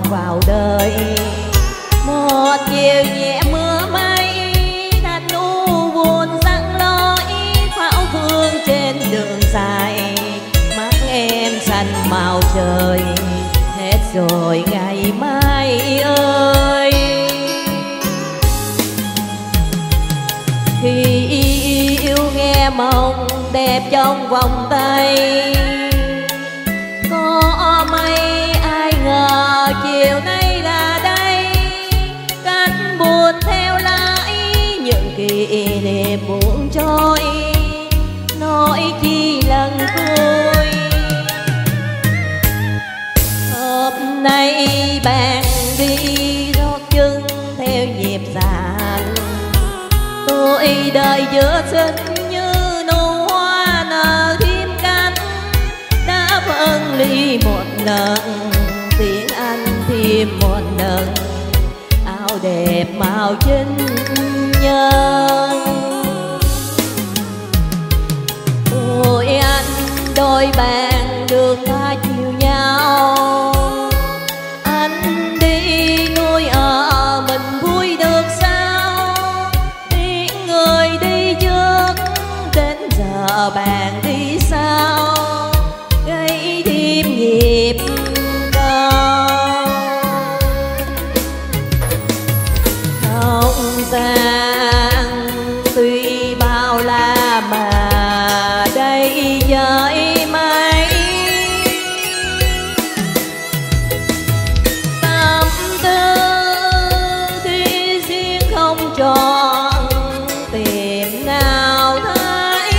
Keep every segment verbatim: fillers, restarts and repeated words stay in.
vào đời. Một chiều nhẹ mưa mây, thanh u buồn răng lối, pháo thương trên đường dài, mắt em xanh màu trời, hết rồi ngày mai ơi. Khi yêu nghe mộng đẹp trong vòng tay, có mấy ai ngờ chiều nay là đây, cánh buồn theo lái những kỷ niệm buồn trôi, nói chi lần cuối. Hôm nay bạn đi gót chân theo nhịp dàn, tôi đời giữa sinh như nụ hoa nở thêm cánh, đã phân ly một lần tiếng anh thêm một lần, áo đẹp màu trinh nhân. Ôi anh đôi bạn đường ta chiều nhau, anh đi nuôi ở mình vui được sao, tiếng người đi trước đến giờ bạn đi sao, gây thêm nhịp đau. Không gian tuy bao la mà đây với mấy, tâm tư khi riêng không tròn tìm nào thấy.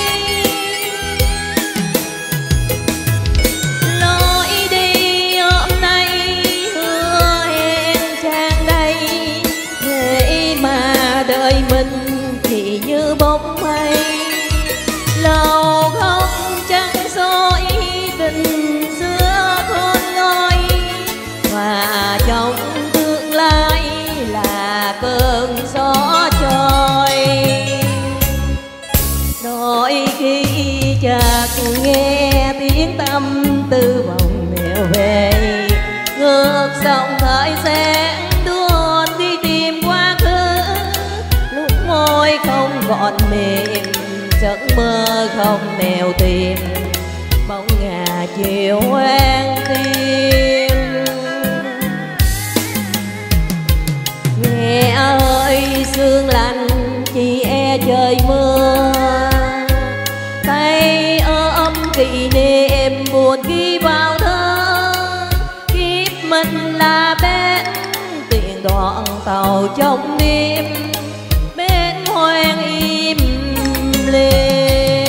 Lối đi hôm nay hứa hẹn tràn đầy, thế mà đời mình chỉ như bóng mây, lâu không trăng soi tình xưa khôn ngôi, và trong tương lai là cơn gió trôi. Đôi khi chợt nghe tiếng tâm tư vòng nẻo về, ngược dòng thời gian đưa đi tìm quá khứ, lúc môi không còn mềm, giấc mơ không nẻo tìm, bóng ngà chiều hoang tim. Nghe ơi sương lạnh chỉ e trời mưa, tay ôm kỷ niệm buồn ghi vào thơ, kiếp mình là bên tiền đoạn tàu trong đêm, bên hoang im lên.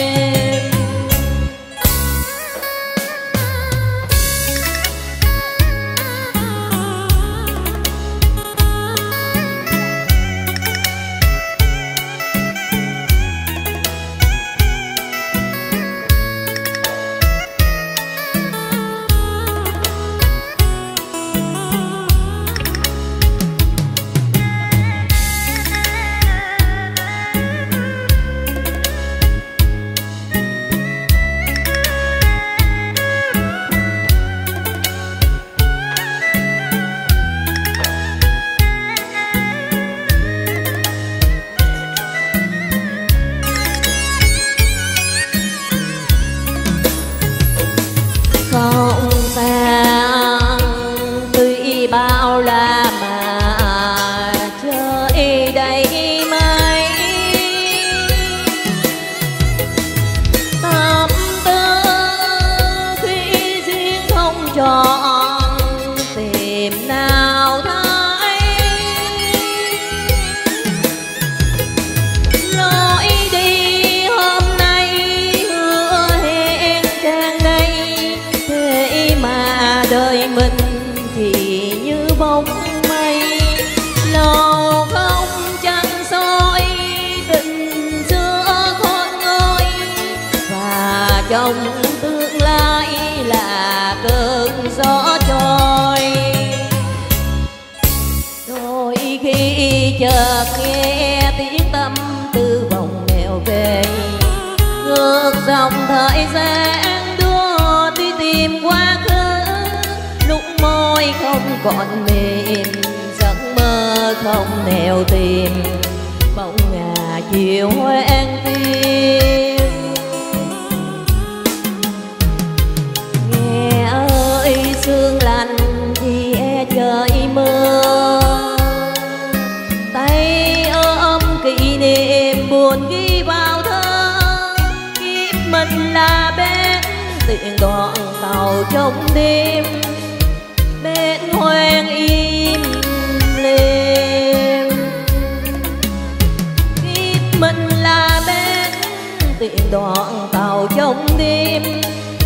Không gian tuy bao la mà trời đầy mây, tâm tư khi riêng không tròn tìm nào thấy. Lối đi hôm nay hứa hẹn tràn đầy, thế mà đời mình chỉ như bóng mây, lâu không trăng soi tình xưa khôn nguôi, và trong tương lai là cơn gió trôi. Đôi khi chợt nghe tiếng tâm tư vòng nẻo về, ngược dòng thời gian đưa đi tìm quá khứ, lúc môi không còn mềm, giấc mơ không nẻo tìm, bóng ngà chiều hoen tim. Nghe ơi sương lạnh thì e trời mưa, tay ôm kỷ niệm buồn ghi vào thơ. Kiếp mình là bên tiện đoạn tàu trong đêm, bên hoang im lìm. Kiếp mình là bên tiện đoạn tàu trong đêm,